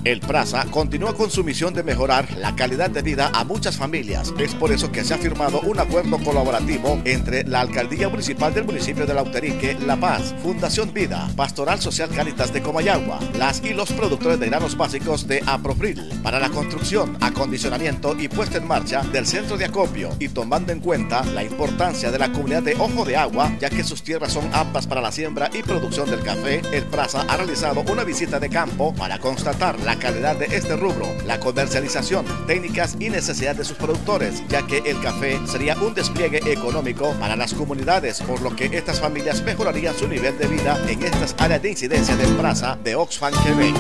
El PRASA continúa con su misión de mejorar la calidad de vida a muchas familias. Es por eso que se ha firmado un acuerdo colaborativo entre la Alcaldía Municipal del municipio de Lautarique, La Paz, Fundación Vida, Pastoral Social Cáritas de Comayagua, las y los productores de granos básicos de Apropril, para la construcción, acondicionamiento y puesta en marcha del centro de acopio, y tomando en cuenta la importancia de la comunidad de Ojo de Agua, ya que sus tierras son aptas para la siembra y producción del café. El PRASA ha realizado una visita de campo para constatar la calidad de este rubro, la comercialización, técnicas y necesidad de sus productores, ya que el café sería un despliegue económico para las comunidades, por lo que estas familias mejorarían su nivel de vida en estas áreas de incidencia del PRASA de Oxfam, Quebec.